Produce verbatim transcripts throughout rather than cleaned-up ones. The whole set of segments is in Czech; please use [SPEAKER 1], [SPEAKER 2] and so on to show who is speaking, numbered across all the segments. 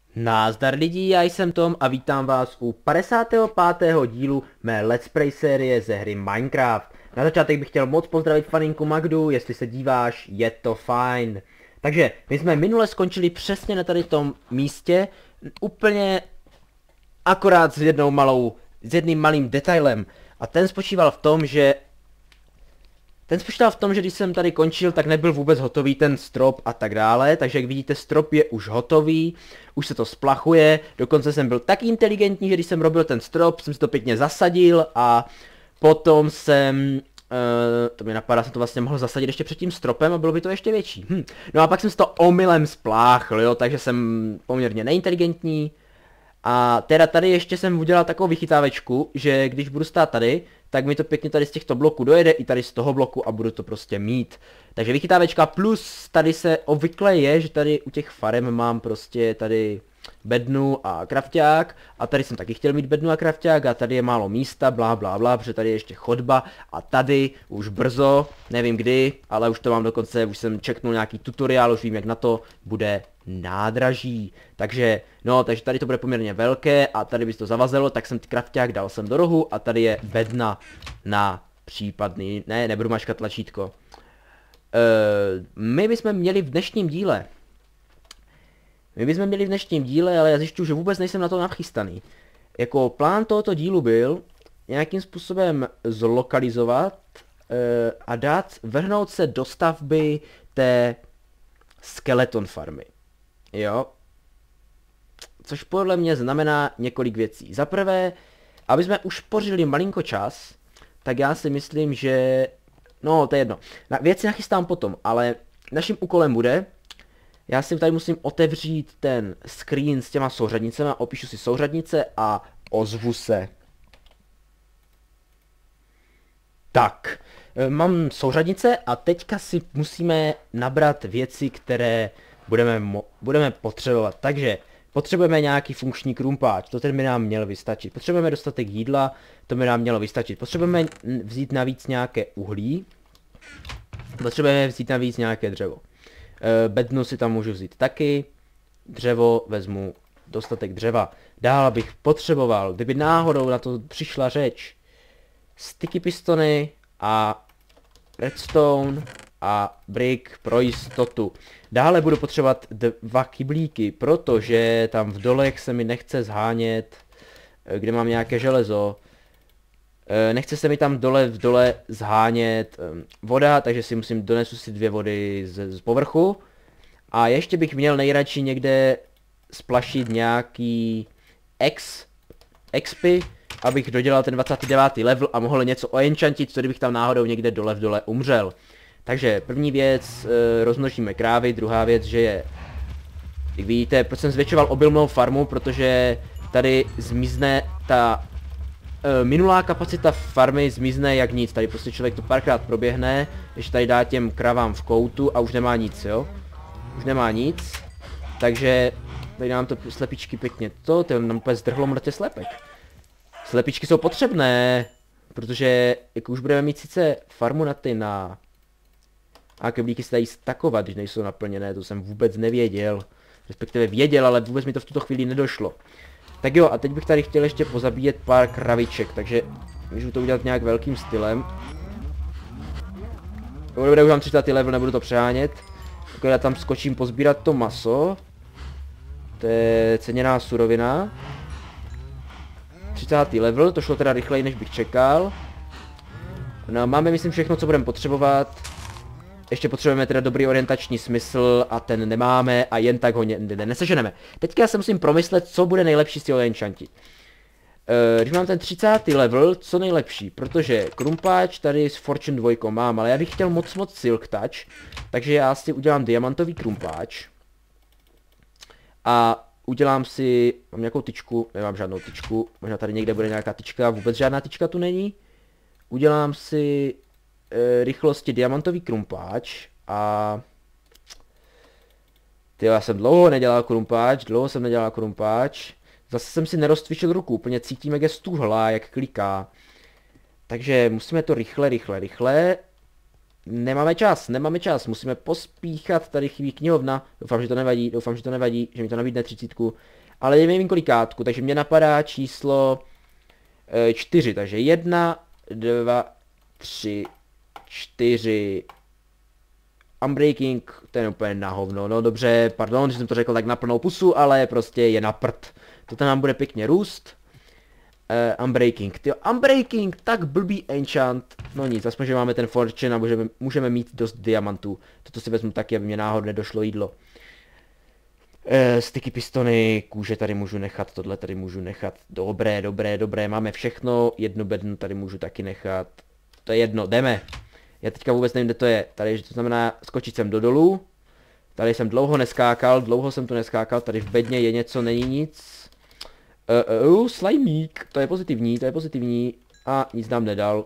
[SPEAKER 1] Nazdar lidi, já jsem Tom a vítám vás u padesátého pátého dílu mé Let's Play série ze hry Minecraft. Na začátek bych chtěl moc pozdravit faninku Magdu, jestli se díváš, je to fajn. Takže my jsme minule skončili přesně na tady tom místě, úplně akorát s jednou malou, s jedným malým detailem. A ten spočíval v tom, že Ten spočíval v tom, že když jsem tady končil, tak nebyl vůbec hotový ten strop a tak dále, takže jak vidíte, strop je už hotový, už se to splachuje, dokonce jsem byl tak inteligentní, že když jsem robil ten strop, jsem si to pěkně zasadil a potom jsem, uh, to mi napadá, jsem to vlastně mohl zasadit ještě před tím stropem a bylo by to ještě větší. Hm. No a pak jsem si to omylem spláchl, jo, takže jsem poměrně neinteligentní. A teda tady ještě jsem udělal takovou vychytávečku, že když budu stát tady, tak mi to pěkně tady z těchto bloků dojede i tady z toho bloku a budu to prostě mít. Takže vychytávečka plus tady se obvykle je, že tady u těch farem mám prostě tady bednu a krafťák a tady jsem taky chtěl mít bednu a krafťák a tady je málo místa, blá blá blá, protože tady je ještě chodba a tady už brzo, nevím kdy, ale už to mám dokonce, už jsem čeknul nějaký tutoriál, už vím jak na to bude nádraží. Takže, no, takže tady to bude poměrně velké a tady by to zavazelo, tak jsem ty krafťák dal sem do rohu a tady je bedna na případný, ne, nebudu mačkat tlačítko. Uh, my bychom měli v dnešním díle, my bychom měli v dnešním díle, ale já zjišťuju, že vůbec nejsem na to nachystaný. Jako plán tohoto dílu byl nějakým způsobem zlokalizovat uh, a dát, vrhnout se do stavby té skeleton farmy. Jo. Což podle mě znamená několik věcí. Za prvé, aby jsme uspořili malinko čas, tak já si myslím, že... No, to je jedno. Na, věci nachystám potom, ale naším úkolem bude... Já si tady musím otevřít ten screen s těma souřadnicemi, opíšu si souřadnice a ozvu se. Tak, mám souřadnice a teďka si musíme nabrat věci, které budeme, budeme potřebovat. Takže potřebujeme nějaký funkční krumpáč, to ten by nám měl vystačit. Potřebujeme dostatek jídla, to by nám mělo vystačit. Potřebujeme vzít navíc nějaké uhlí. Potřebujeme vzít navíc nějaké dřevo. E, bednu si tam můžu vzít taky. Dřevo vezmu dostatek dřeva. Dál bych potřeboval, kdyby náhodou na to přišla řeč, sticky pistony a redstone a brick pro jistotu. Dále budu potřebovat dva kyblíky, protože tam v dolech se mi nechce zhánět, kde mám nějaké železo. Nechce se mi tam dole v dole zhánět voda, takže si musím donesu si dvě vody z, z povrchu. A ještě bych měl nejradši někde splašit nějaký X, expy, abych dodělal ten dvacátý devátý level a mohl něco oenchantit, co kdybych tam náhodou někde dole v dole umřel. Takže první věc, e, rozmnožíme krávy, druhá věc, že je, jak vidíte, proč jsem zvětšoval obilnou farmu, protože tady zmizne ta e, minulá kapacita farmy zmizne jak nic, tady prostě člověk to párkrát proběhne, ještě tady dá těm kravám v koutu a už nemá nic, jo. Už nemá nic, takže tady nám to slepičky pěkně to, to nám úplně zdrhlo mrtě slepek. Slepičky jsou potřebné, protože jako už budeme mít sice farmu na ty na... A keblíky se dají stakovat, když nejsou naplněné, to jsem vůbec nevěděl. Respektive věděl, ale vůbec mi to v tuto chvíli nedošlo. Tak jo, a teď bych tady chtěl ještě pozabíjet pár kraviček, takže můžu to udělat nějak velkým stylem. Dobře, už mám třicátý level, nebudu to přehánět. Tak já tam skočím pozbírat to maso. To je ceněná surovina. třicátý level, to šlo teda rychleji, než bych čekal. No, máme, myslím, všechno, co budeme potřebovat. Ještě potřebujeme teda dobrý orientační smysl a ten nemáme a jen tak ho ne ne neseženeme. Teďka se musím promyslet, co bude nejlepší si oenchantit. E, když mám ten třicátý level, co nejlepší, protože krumpáč tady s Fortune dva mám, ale já bych chtěl moc moc Silk Touch, takže já si udělám diamantový krumpáč. A udělám si, mám nějakou tyčku, nemám žádnou tyčku, možná tady někde bude nějaká tyčka, vůbec žádná tyčka tu není. Udělám si e, rychlosti diamantový krumpáč a... Tyjo, já jsem dlouho nedělal krumpáč, dlouho jsem nedělal krumpáč. Zase jsem si nerozcvičil ruku, úplně cítím, jak je stuhlá, jak kliká. Takže musíme to rychle, rychle, rychle. Nemáme čas, nemáme čas, musíme pospíchat, tady chybí knihovna, doufám, že to nevadí, doufám, že to nevadí, že mi to nabídne třicítku, ale nevím kolikátku, takže mě napadá číslo e, čtyři, takže jedna, dva, tři, čtyři, Unbreaking, to je úplně na hovno, no dobře, pardon, že jsem to řekl tak na plnou pusu, ale prostě je na prd, to nám bude pěkně růst. Uh, Unbreaking, tyjo, Unbreaking, tak blbý enchant, no nic, aspoň, že máme ten fortune a můžeme, můžeme mít dost diamantů. Toto si vezmu taky, aby mě náhodou nedošlo jídlo. Uh, sticky pistony, kůže tady můžu nechat, tohle tady můžu nechat, dobré, dobré, dobré, máme všechno, jednu bednu tady můžu taky nechat, to je jedno, jdeme. Já teďka vůbec nevím, kde to je, tady to znamená skočit sem do dolů, tady jsem dlouho neskákal, dlouho jsem tu neskákal, tady v bedně je něco, není nic. Uh, uh, slimík, to je pozitivní, to je pozitivní a nic nám nedal.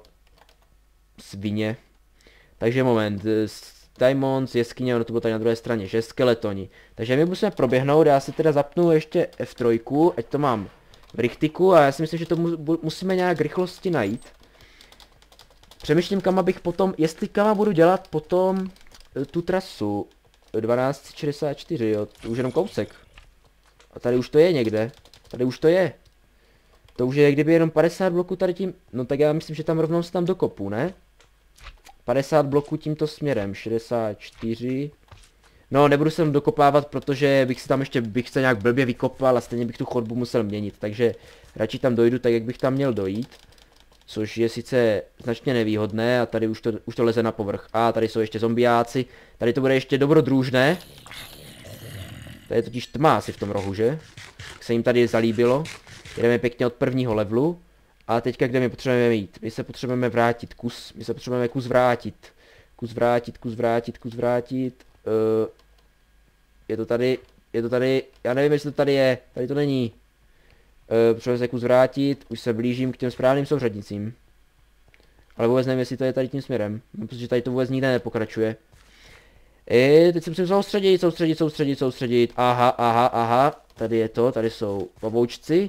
[SPEAKER 1] Svině. Takže moment, Diamonds, jeskyně, ono to bylo tady na druhé straně, že skeletoni. Takže my musíme proběhnout, já si teda zapnu ještě F tři, ať to mám v richtiku a já si myslím, že to mu musíme nějak rychlosti najít. Přemýšlím, kam abych potom, jestli kam budu dělat potom tu trasu dvanáct šedesát čtyři, jo, to už jenom kousek. A tady už to je někde. Tady už to je. To už je kdyby jenom padesát bloků tady tím, no tak já myslím, že tam rovnou se tam dokopu, ne? padesát bloků tímto směrem, šedesát čtyři. No, nebudu se tam dokopávat, protože bych si tam ještě, bych se nějak blbě vykopal a stejně bych tu chodbu musel měnit, takže radši tam dojdu tak, jak bych tam měl dojít. Což je sice značně nevýhodné a tady už to, už to leze na povrch. A tady jsou ještě zombiáci, tady to bude ještě dobrodružné. Tady je totiž tma asi v tom rohu, že? Tak se jim tady zalíbilo. Jdeme pěkně od prvního levelu. A teďka kde my potřebujeme jít? My se potřebujeme vrátit kus. My se potřebujeme kus vrátit. Kus vrátit, kus vrátit, kus vrátit. Uh, je to tady, je to tady, já nevím, jestli to tady je. Tady to není. Uh, potřebujeme se kus vrátit. Už se blížím k těm správným souřadnicím. Ale vůbec nevím, jestli to je tady tím směrem. Protože tady to vůbec nikde nepokračuje. E, teď se musím soustředit, soustředit, soustředit, soustředit. Aha, aha, aha. Tady je to, tady jsou pavoučci.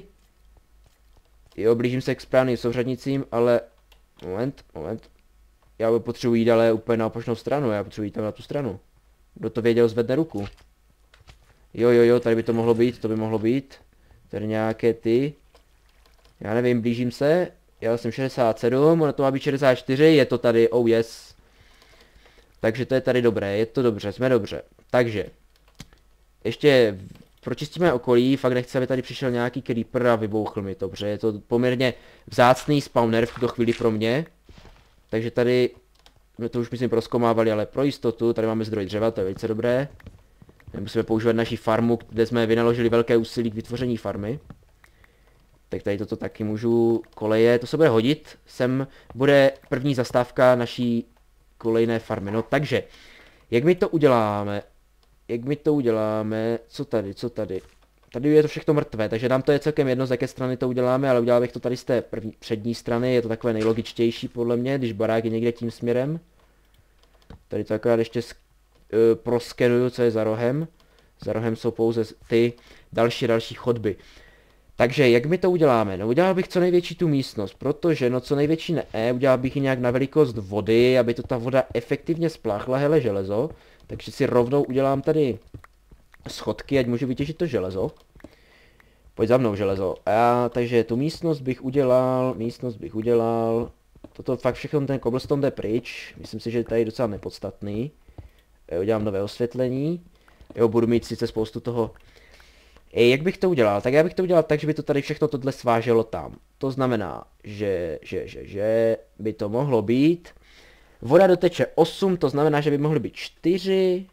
[SPEAKER 1] Jo, blížím se k správným souřadnicím, ale... Moment, moment. Já potřebuji jít ale úplně na opačnou stranu, já potřebuji jít tam na tu stranu. Kdo to věděl, zvedne ruku. Jo, jo, jo, tady by to mohlo být, to by mohlo být. Tady nějaké ty. Já nevím, blížím se. Já jsem šedesát sedm, ono to má být šedesát čtyři, je to tady, oh yes. Takže to je tady dobré, je to dobře, jsme dobře. Takže, ještě pročistíme okolí, fakt nechci, aby tady přišel nějaký creeper a vybouchl mi, dobře, je to poměrně vzácný spawner v tuto chvíli pro mě. Takže tady, my to už myslím prozkoumávali, ale pro jistotu, tady máme zdroj dřeva, to je velice dobré. Musíme používat naši farmu, kde jsme vynaložili velké úsilí k vytvoření farmy. Tak tady toto taky můžu, koleje, to se bude hodit, sem bude první zastávka naší kolejné farmy. No takže, jak my to uděláme, jak my to uděláme, co tady, co tady, tady je to všechno mrtvé, takže nám to je celkem jedno, z jaké strany to uděláme, ale udělal bych to tady z té první, přední strany, je to takové nejlogičtější podle mě, když barák je někde tím směrem. Tady to akorát ještě uh, proskenuju, co je za rohem, za rohem jsou pouze ty další, další chodby. Takže jak my to uděláme? No udělal bych co největší tu místnost, protože no co největší ne, udělal bych ji nějak na velikost vody, aby to ta voda efektivně spláchla, hele železo. Takže si rovnou udělám tady schodky, ať můžu vytěžit to železo. Pojď za mnou železo. A já, takže tu místnost bych udělal, místnost bych udělal. Toto fakt všechno ten cobblestone jde pryč, myslím si, že tady je docela nepodstatný. Já udělám nové osvětlení. Jo, budu mít sice spoustu toho. E, jak bych to udělal? Tak já bych to udělal tak, že by to tady všechno tohle sváželo tam. To znamená, že, že, že, že by to mohlo být. Voda doteče osm, to znamená, že by mohly být čtyři.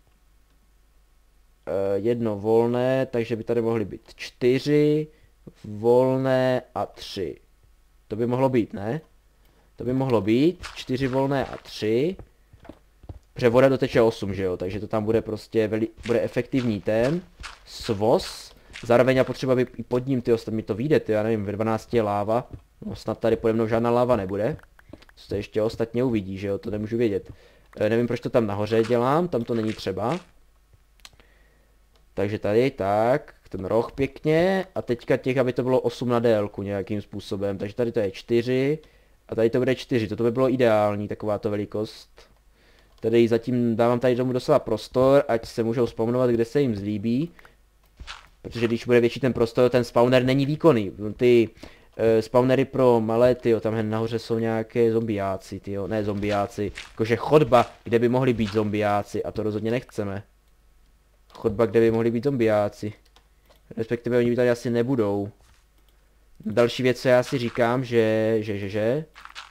[SPEAKER 1] E, jedno volné, takže by tady mohly být čtyři. Volné a tři. To by mohlo být, ne? To by mohlo být čtyři volné a tři. Protože voda doteče osm, že jo, takže to tam bude prostě veli, bude efektivní ten svoz. Zároveň já potřeba, aby i pod ním, tyjo, mi to vyjde, tyjo, já nevím, ve dvanácti je láva. No snad tady pode mnou žádná láva nebude. Co to ještě ostatně uvidí, že jo, to nemůžu vědět. E, nevím, proč to tam nahoře dělám, tam to není třeba. Takže tady, tak, ten roh pěkně. A teďka těch, aby to bylo osm na délku nějakým způsobem. Takže tady to je čtyři. A tady to bude čtyři, toto by bylo ideální, takováto velikost. Tady zatím dávám tady tomu docela prostor, ať se můžou spawnovat, kde se jim zlíbí. Protože když bude větší ten prostor, ten spawner není výkonný. Ty uh, spawnery pro malé, tyjo, tam hned nahoře jsou nějaké zombiáci, tyjo, ne zombiáci. Jakože chodba, kde by mohli být zombiáci, a to rozhodně nechceme. Chodba, kde by mohli být zombiáci. Respektive oni tady asi nebudou. Další věc, co já si říkám, že, že, že, že.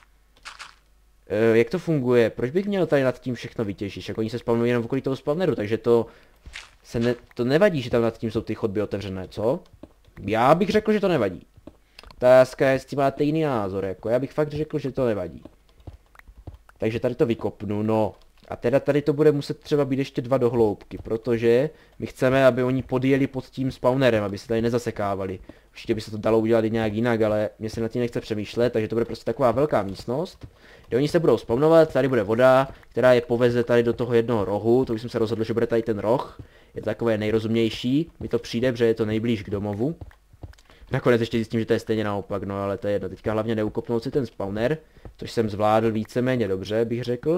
[SPEAKER 1] Uh, jak to funguje? Proč bych měl tady nad tím všechno vytěžit? Jak oni se spawnují jenom v okolí toho spawneru, takže to se ne, to nevadí, že tam nad tím jsou ty chodby otevřené, co? Já bych řekl, že to nevadí. Otázka je, jestli máte jiný názor, jako já bych fakt řekl, že to nevadí. Takže tady to vykopnu, no. A teda tady to bude muset třeba být ještě dva dohloubky, protože my chceme, aby oni podjeli pod tím spawnerem, aby se tady nezasekávali. Určitě by se to dalo udělat i nějak jinak, ale mě se na tím nechce přemýšlet, takže to bude prostě taková velká místnost, kde oni se budou spawnovat, tady bude voda, která je poveze tady do toho jednoho rohu, to už jsem se rozhodl, že bude tady ten roh, je to takové nejrozumnější, mi to přijde, protože je to nejblíž k domovu. Nakonec ještě zjistím, že to je stejně naopak, no ale to je jedno, teďka hlavně neukopnout si ten spawner, což jsem zvládl víceméně dobře, bych řekl.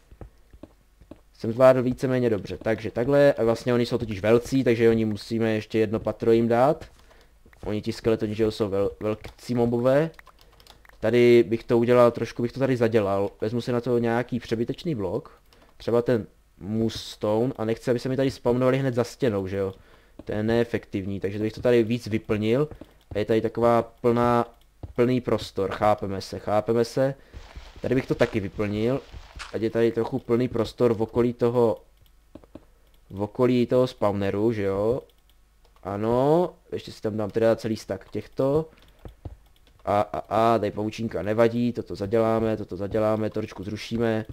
[SPEAKER 1] Jsem zvládl víceméně dobře, takže takhle, a vlastně oni jsou totiž velcí, takže oni musíme ještě jedno patro jim dát. Oni ti skeletoni, že jsou vel, velcí mobové. Tady bych to udělal, trošku bych to tady zadělal, vezmu si na to nějaký přebytečný blok, třeba ten moose stone, a nechci, aby se mi tady spawnovali hned za stěnou, že jo. To je neefektivní, takže bych to tady víc vyplnil, a je tady taková plná, plný prostor, chápeme se, chápeme se. Tady bych to taky vyplnil. Ať je tady trochu plný prostor v okolí toho, v okolí toho spawneru, že jo. Ano, ještě si tam dám teda celý stack těchto. A, a, a, tady pavučínka nevadí, toto zaděláme, toto zaděláme, trošku zrušíme.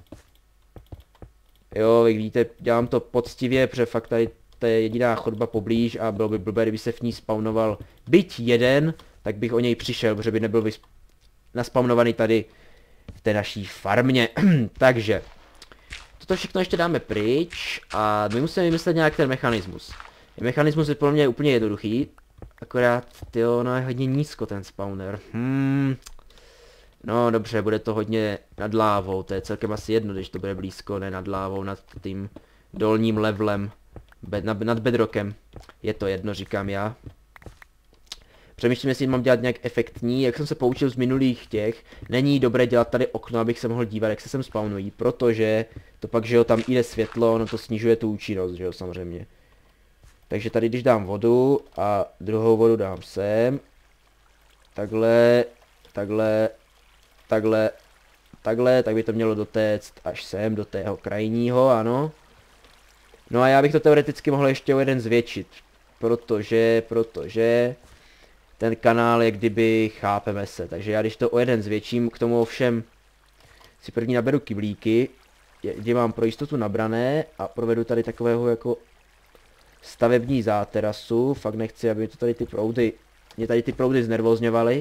[SPEAKER 1] Jo, jak vidíte, dělám to poctivě, protože fakt tady to je jediná chodba poblíž a bylo by blbé, kdyby se v ní spawnoval byť jeden, tak bych o něj přišel, protože by nebyl naspawnovaný tady v té naší farmě. Takže toto všechno ještě dáme pryč a my musíme vymyslet nějak ten mechanismus. Mechanismus je pro mě úplně jednoduchý, akorát tyjo, no je hodně nízko ten spawner. Hmm. No dobře, bude to hodně nad lávou, to je celkem asi jedno, když to bude blízko, ne nad lávou, nad tím dolním levelem, be, nad, nad bedrockem. Je to jedno, říkám já. Přemýšlím, jestli mám dělat nějak efektní, jak jsem se poučil z minulých těch, není dobré dělat tady okno, abych se mohl dívat, jak se sem spawnují, protože to pak, že jo, tam jde světlo, no to snižuje tu účinnost, že jo, samozřejmě. Takže tady, když dám vodu a druhou vodu dám sem, takhle, takhle, takhle, takhle, tak by to mělo dotéct až sem, do tého krajního, ano. No a já bych to teoreticky mohl ještě o jeden zvětšit, protože, protože... ten kanál je kdyby, chápeme se, takže já když to o jeden zvětším, k tomu ovšem si první naberu kyblíky, kde mám pro jistotu nabrané a provedu tady takového jako stavební záterasu, fakt nechci, aby to tady ty proudy, mě tady ty proudy znervozňovaly.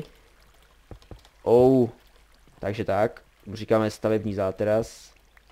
[SPEAKER 1] Oh, takže tak, říkáme stavební záteras.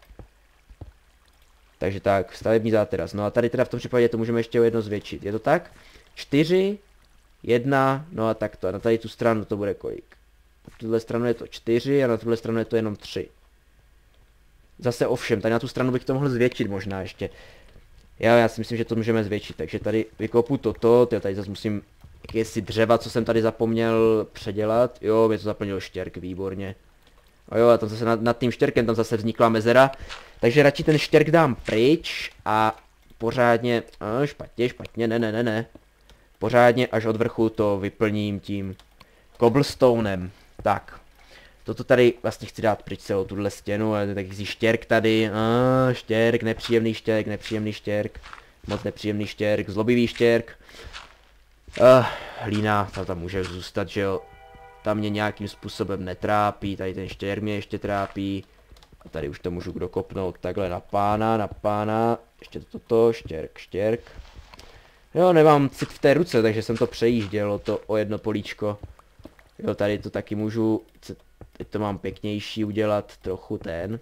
[SPEAKER 1] Takže tak, stavební záteras, no a tady teda v tom případě to můžeme ještě o jedno zvětšit, je to tak? čtyři, jedna, no a takto, a na tady tu stranu to bude kolik? Na tuhle stranu je to čtyři a na tuhle stranu je to jenom tři. Zase ovšem, tady na tu stranu bych to mohl zvětšit možná ještě. Já, já si myslím, že to můžeme zvětšit, takže tady vykopu toto, tyjo, tady zase musím jakési dřeva, co jsem tady zapomněl předělat. Jo, mě to zaplnil štěrk, výborně. A jo, a tam zase nad, nad tím štěrkem tam zase vznikla mezera, takže radši ten štěrk dám pryč a pořádně, a špatně, špatně, ne, ne, ne, ne. Pořádně až od vrchu to vyplním tím cobblestonem. Tak. Toto tady vlastně chci dát pryč celou tuhle stěnu, ale takový štěrk tady. Ah, štěrk, nepříjemný štěrk, nepříjemný štěrk. Moc nepříjemný štěrk, zlobivý štěrk. Ah, hlína, ta tam může zůstat, že jo. Tam mě nějakým způsobem netrápí, tady ten štěrk mě ještě trápí. A tady už to můžu dokopnout takhle na pána, na pána. Ještě toto, štěrk, štěrk. Jo, nemám cit v té ruce, takže jsem to přejížděl to o jedno políčko. Jo, tady to taky můžu, teď to mám pěknější udělat, trochu ten.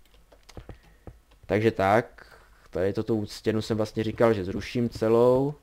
[SPEAKER 1] Takže tak, tady toto stěnu jsem vlastně říkal, že zruším celou.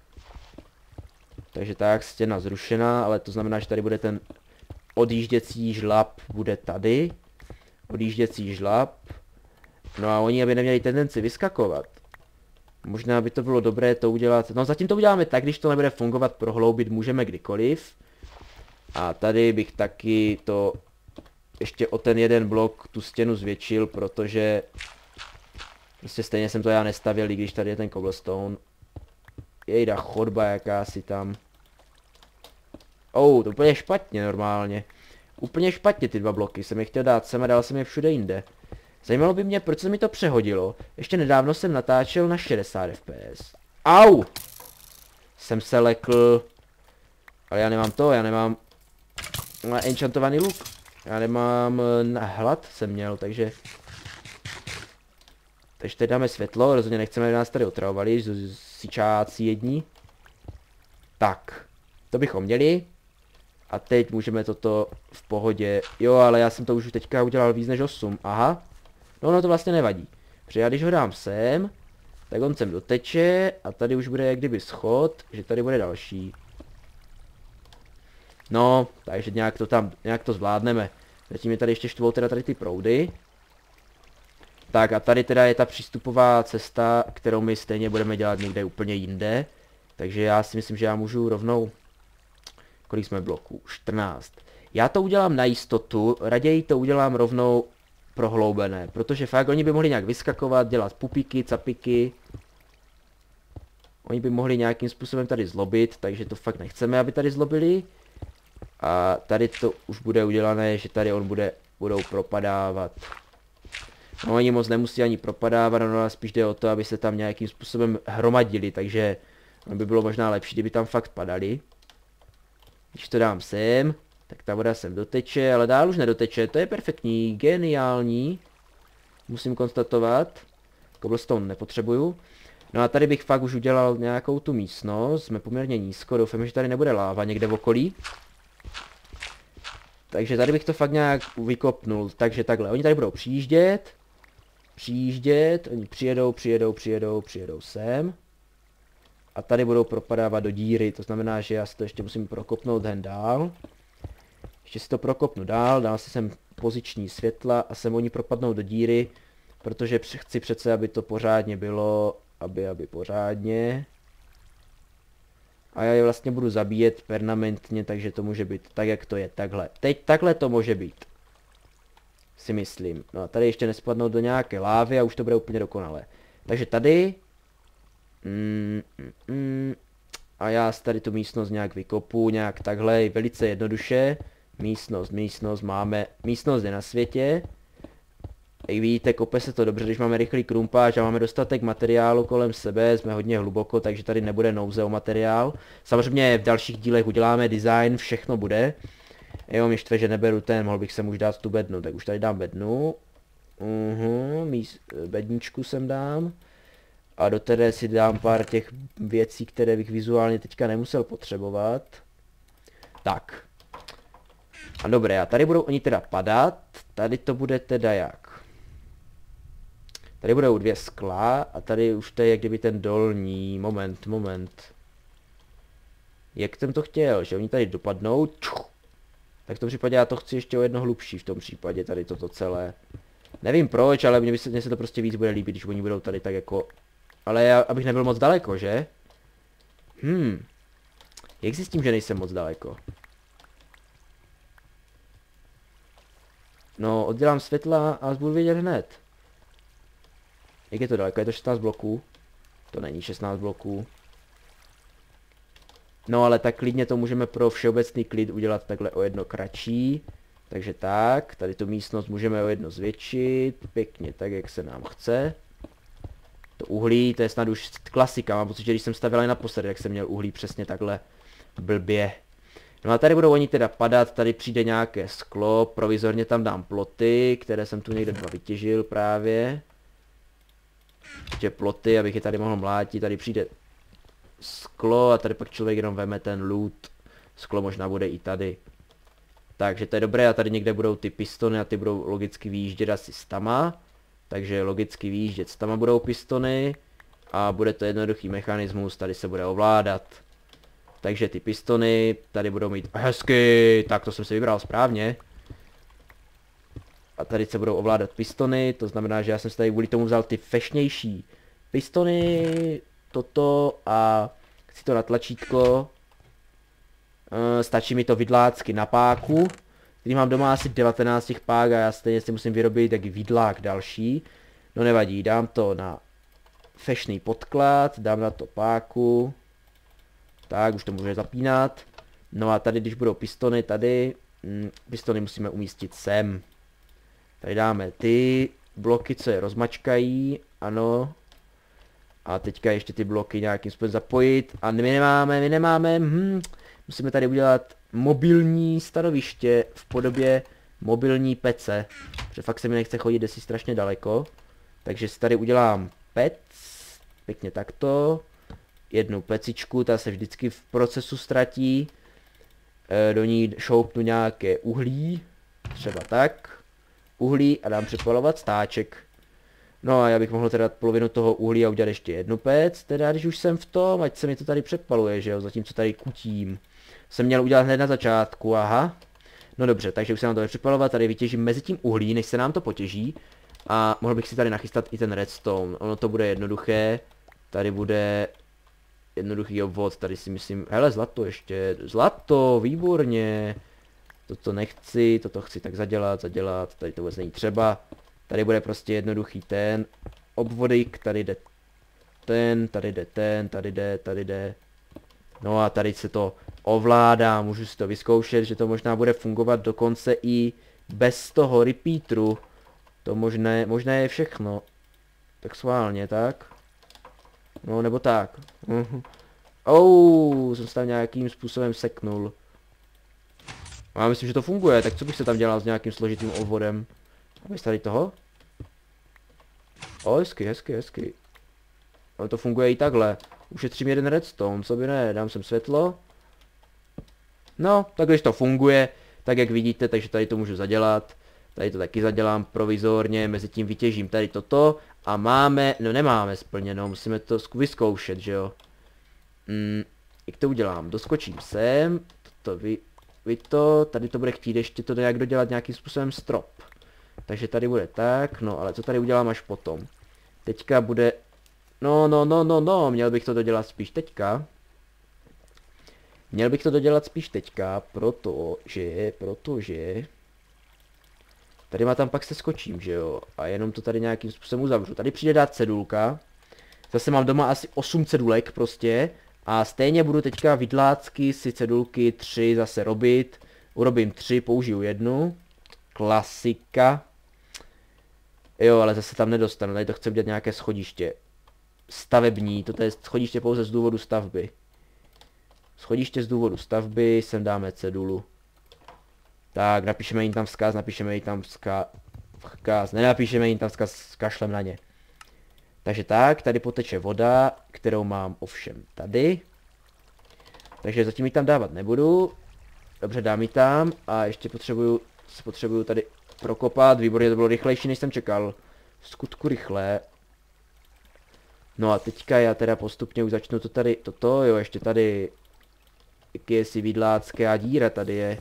[SPEAKER 1] Takže tak, stěna zrušená, ale to znamená, že tady bude ten odjížděcí žlab, bude tady. Odjížděcí žlab. No a oni aby neměli tendenci vyskakovat. Možná by to bylo dobré to udělat, no zatím to uděláme tak, když to nebude fungovat, prohloubit můžeme kdykoliv. A tady bych taky to ještě o ten jeden blok tu stěnu zvětšil, protože prostě stejně jsem to já nestavěl, i když tady je ten cobblestone. Jejda chodba jakási tam. Oh, to úplně špatně normálně. Úplně špatně ty dva bloky, jsem je chtěl dát sem a dal jsem je všude jinde. Zajímalo by mě, proč se mi to přehodilo. Ještě nedávno jsem natáčel na šedesát F P S. Au! Jsem se lekl. Ale já nemám to, já nemám enchantovaný luk. Já nemám hlad jsem měl, takže... Takže teď dáme světlo, rozhodně nechceme, aby nás tady otravovali, sičáci jedni. Tak, to bychom měli. A teď můžeme toto v pohodě. Jo, ale já jsem to už teďka udělal víc než osm. Aha. No, no to vlastně nevadí. Protože já když ho dám sem, tak on sem doteče a tady už bude jak kdyby schod, že tady bude další. No, takže nějak to tam, nějak to zvládneme. Zatím je tady ještě štvou teda tady ty proudy. Tak a tady teda je ta přístupová cesta, kterou my stejně budeme dělat někde úplně jinde. Takže já si myslím, že já můžu rovnou... Kolik jsme bloků? čtrnáct. Já to udělám na jistotu, raději to udělám rovnou prohloubené, protože fakt oni by mohli nějak vyskakovat, dělat pupiky, capiky. Oni by mohli nějakým způsobem tady zlobit, takže to fakt nechceme, aby tady zlobili. A tady to už bude udělané, že tady on bude, budou propadávat. No oni moc nemusí ani propadávat, no ale spíš jde o to, aby se tam nějakým způsobem hromadili, takže by bylo možná lepší, kdyby tam fakt padali. Když to dám sem, tak ta voda sem doteče, ale dál už nedoteče, to je perfektní, geniální. Musím konstatovat, cobblestone nepotřebuju. No a tady bych fakt už udělal nějakou tu místnost, jsme poměrně nízko, doufám, že tady nebude láva někde v okolí. Takže tady bych to fakt nějak vykopnul, takže takhle, oni tady budou přijíždět. Přijíždět, oni přijedou, přijedou, přijedou, přijedou sem. A tady budou propadávat do díry, to znamená, že já si to ještě musím prokopnout hen dál. Ještě si to prokopnu dál, dám si sem poziční světla a sem oni propadnou do díry, protože chci přece, aby to pořádně bylo, aby, aby pořádně. A já je vlastně budu zabíjet permanentně, takže to může být tak, jak to je, takhle. Teď takhle to může být. Si myslím. No a tady ještě nespadnou do nějaké lávy a už to bude úplně dokonalé. Takže tady... Mm, mm, mm, a já tady tu místnost nějak vykopu, nějak takhle, velice jednoduše. Místnost, místnost, máme, místnost je na světě. Jak vidíte, kope se to dobře, když máme rychlý krumpáč a máme dostatek materiálu kolem sebe, jsme hodně hluboko, takže tady nebude nouze o materiál. Samozřejmě v dalších dílech uděláme design, všechno bude. Jo, mě štve, že neberu ten, mohl bych sem už dát tu bednu, tak už tady dám bednu. Uhum, míst, bedničku sem dám. A do té si dám pár těch věcí, které bych vizuálně teďka nemusel potřebovat. Tak. A dobré, a tady budou oni teda padat, tady to bude teda jak? Tady budou dvě skla a tady už to je jak kdyby ten dolní, moment, moment. Jak jsem to chtěl, že oni tady dopadnou, čuch. Tak v tom případě já to chci ještě o jedno hlubší v tom případě, tady toto celé. Nevím proč, ale mně se, mně se to prostě víc bude líbit, když oni budou tady tak jako... Ale já, abych nebyl moc daleko, že? Hmm. Jak si s tím, že nejsem moc daleko? No, oddělám světla a budu vědět hned. Jak je to daleko? Je to šestnáct bloků? To není šestnáct bloků. No ale tak klidně to můžeme pro všeobecný klid udělat takhle o jedno kratší. Takže tak, tady tu místnost můžeme o jedno zvětšit, pěkně tak, jak se nám chce. To uhlí, to je snad už klasika, mám pocit, že když jsem stavěl naposledy, jak jsem měl uhlí přesně takhle blbě. No a tady budou oni teda padat, tady přijde nějaké sklo, provizorně tam dám ploty, které jsem tu někde dva vytěžil právě. Ještě ploty, abych je tady mohl mlátit, tady přijde sklo a tady pak člověk jenom veme ten loot. Sklo možná bude i tady. Takže to je dobré a tady někde budou ty pistony a ty budou logicky výjíždět asi s tama. Takže logicky výjíždět s tama budou pistony a bude to jednoduchý mechanismus, tady se bude ovládat. Takže ty pistony tady budou mít hezky, tak to jsem si vybral správně. A tady se budou ovládat pistony, to znamená, že já jsem si tady kvůli tomu vzal ty fešnější pistony, toto a chci to na tlačítko. E, stačí mi to vidlácky na páku, který mám doma asi devatenáct těch pák a já stejně si musím vyrobit taky vidlák další. No nevadí, dám to na fešný podklad, dám na to páku. Tak, už to může zapínat. No a tady, když budou pistony, tady, hm, pistony musíme umístit sem. Tady dáme ty bloky, co je rozmačkají, ano. A teďka ještě ty bloky nějakým způsobem zapojit. A my nemáme, my nemáme, hm, musíme tady udělat mobilní stanoviště v podobě mobilní pece. Protože fakt se mi nechce chodit desi strašně daleko. Takže si tady udělám pec, pěkně takto. Jednu pecičku, ta se vždycky v procesu ztratí. E, do ní šoupnu nějaké uhlí, třeba tak. Uhlí a dám přepalovat stáček. No a já bych mohl teda polovinu toho uhlí a udělat ještě jednu pec, teda když už jsem v tom, ať se mi to tady přepaluje, že jo, zatímco tady kutím. Jsem měl udělat hned na začátku, aha. No dobře, takže už se nám to přepalovat, tady vytěžím mezi tím uhlí, než se nám to potěží. A mohl bych si tady nachystat i ten redstone, ono to bude jednoduché. Tady bude jednoduchý obvod, tady si myslím, hele zlato ještě, zlato, výborně. Toto nechci, toto chci tak zadělat, zadělat, tady to vůbec není třeba. Tady bude prostě jednoduchý ten obvodík, tady jde ten, tady jde ten, tady jde, tady jde. No a tady se to ovládá, můžu si to vyzkoušet, že to možná bude fungovat dokonce i bez toho repeateru. To možné, možné je všechno. Tak schválně, tak. No nebo tak. Oh, jsem se tam nějakým způsobem seknul. A já myslím, že to funguje, tak co bych se tam dělal s nějakým složitým obvodem? Víš tady toho? O, hezky, hezky, hezky. Ale to funguje i takhle. Ušetřím jeden redstone, co by ne, dám sem světlo. No, tak když to funguje, tak jak vidíte, takže tady to můžu zadělat. Tady to taky zadělám provizorně, mezi tím vytěžím tady toto. A máme, no nemáme splněno, musíme to vyzkoušet, že jo. Mm, jak to udělám? Doskočím sem, toto vy, vy to, tady to bude chtít ještě to nějak dodělat nějakým způsobem strop. Takže tady bude tak, no ale co tady udělám až potom? Teďka bude, no no no no no, měl bych to dodělat spíš teďka. Měl bych to dodělat spíš teďka, protože, protože... Tady má tam pak se skočím, že jo, a jenom to tady nějakým způsobem uzavřu. Tady přijde dát cedulka. Zase mám doma asi osm cedulek prostě. A stejně budu teďka vidlácky si cedulky tři zase robit. Urobím tři, použiju jednu. Klasika. Jo, ale zase tam nedostanu, tady to chce udělat nějaké schodiště. Stavební, toto je schodiště pouze z důvodu stavby. Schodiště z důvodu stavby, sem dáme cedulu. Tak, napíšeme jim tam vzkaz, napíšeme jim tam vzkaz, vzkaz, nenapíšeme jim tam vzkaz, kašlem na ně. Takže tak, tady poteče voda, kterou mám ovšem tady. Takže zatím ji tam dávat nebudu. Dobře, dám ji tam a ještě potřebuju, potřebuju tady prokopat, výborně, to bylo rychlejší, než jsem čekal. V skutku rychle. No a teďka já teda postupně už začnu to tady, toto, jo, ještě tady, jakési vidlácká díra tady je.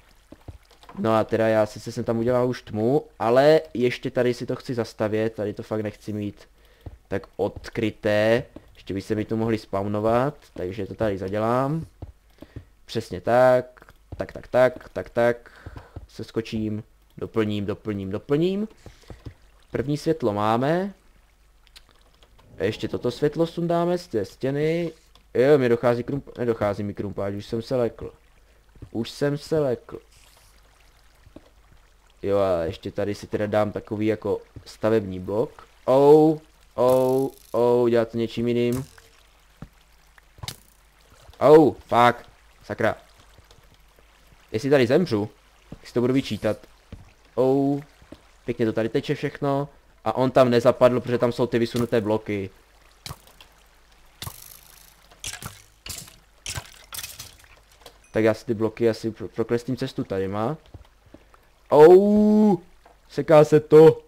[SPEAKER 1] No a teda já sice jsem tam udělal už tmu, ale ještě tady si to chci zastavět, tady to fakt nechci mít tak odkryté. Ještě by se mi to mohli spawnovat, takže to tady zadělám. Přesně tak, tak, tak, tak, tak, tak, se skočím, doplním, doplním, doplním. První světlo máme. A ještě toto světlo sundáme z té stěny. Jo, mi dochází krump... nedochází mi krumpáč, už jsem se lekl. Už jsem se lekl. Jo a ještě tady si teda dám takový jako stavební blok. Oh, oh, oh, dělat to něčím jiným. Oh, fuck, sakra. Jestli tady zemřu, tak si to budu vyčítat. Oh, pěkně to tady teče všechno. A on tam nezapadl, protože tam jsou ty vysunuté bloky. Tak já si ty bloky asi pro prokreslím cestu tady má. Au, seká se to.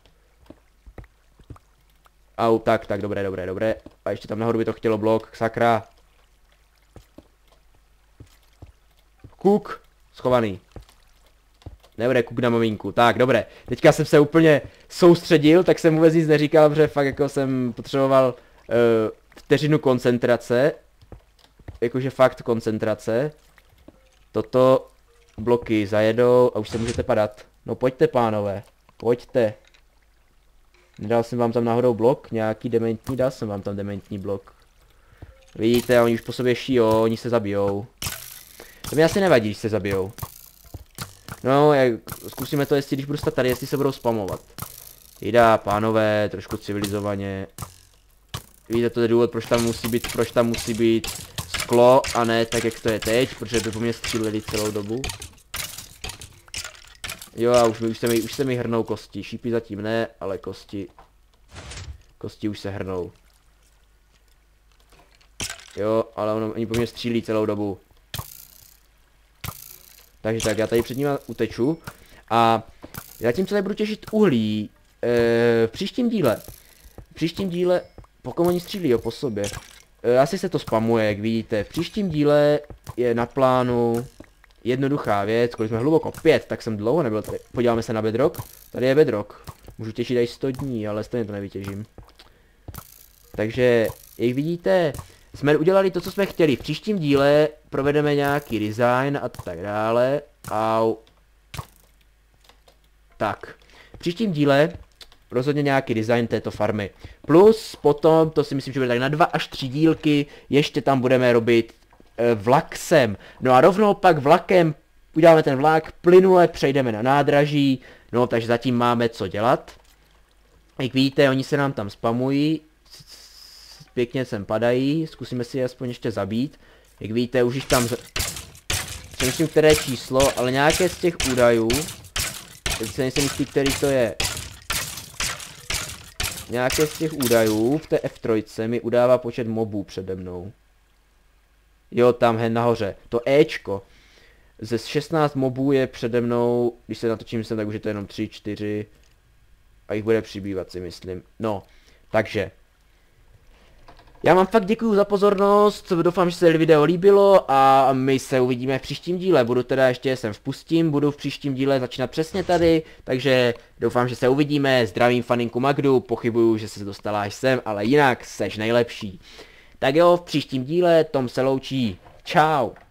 [SPEAKER 1] Au, tak, tak, dobré, dobré, dobré. A ještě tam nahoru by to chtělo blok, sakra. Kuk, schovaný. Nebude kuk na maminku. Tak, dobré. Teďka jsem se úplně soustředil, tak jsem vůbec nic neříkal, protože fakt jako jsem potřeboval uh, vteřinu koncentrace. Jakože fakt koncentrace. Toto bloky zajedou a už se můžete padat. No pojďte, pánové. Pojďte. Nedal jsem vám tam náhodou blok? Nějaký dementní? Dal jsem vám tam dementní blok. Vidíte, oni už po sobě šijou, oni se zabijou. To mi asi nevadí, když se zabijou. No, jak, zkusíme to, jestli když budu stát tady, jestli se budou spamovat. Jde, pánové, trošku civilizovaně. Víte, to je důvod, proč tam musí být, proč tam musí být sklo a ne tak, jak to je teď, protože by po mě stříleli celou dobu. Jo, a už, mi, už, se mi, už se mi hrnou kosti, šípy zatím ne, ale kosti, kosti už se hrnou. Jo, ale ono, oni po mě střílí celou dobu. Takže tak, já tady před nimi uteču. A zatím se tady budu těšit uhlí. E, v příštím díle. V příštím díle, pokud oni střílí jo, po sobě. E, asi se to spamuje, jak vidíte. V příštím díle je na plánu jednoduchá věc. Kolik jsme hluboko? Pět, tak jsem dlouho nebyl tady. Podíváme se na bedrock. Tady je bedrock. Můžu těšit i sto dní, ale stejně to nevytěžím. Takže, jak vidíte, jsme udělali to, co jsme chtěli. V příštím díle provedeme nějaký design a tak dále. Au. Tak. V příštím díle rozhodně nějaký design této farmy. Plus potom, to si myslím, že bude tak na dva až tři dílky, ještě tam budeme robit e, vlak sem. No a rovnou pak vlakem uděláme ten vlak, plynule přejdeme na nádraží. No, takže zatím máme co dělat. Jak vidíte, oni se nám tam spamují. Pěkně sem padají, zkusíme si je aspoň ještě zabít. Jak vidíte, už jich tam... Přemýšlím, které číslo, ale nějaké z těch údajů... Teď se nejsem jistý, který to je. Nějaké z těch údajů v té F tři mi udává počet mobů přede mnou. Jo, tam hen nahoře. To Ečko. Ze šestnáct mobů je přede mnou, když se natočím sem, tak už je to jenom tři, čtyři. A jich bude přibývat, si myslím. No, takže... Já vám fakt děkuju za pozornost, doufám, že se video líbilo a my se uvidíme v příštím díle. Budu teda ještě sem vpustím, budu v příštím díle začínat přesně tady, takže doufám, že se uvidíme. Zdravím faninku Magdu, pochybuju, že se dostala až sem, ale jinak seš nejlepší. Tak jo, v příštím díle Tom se loučí. Čau.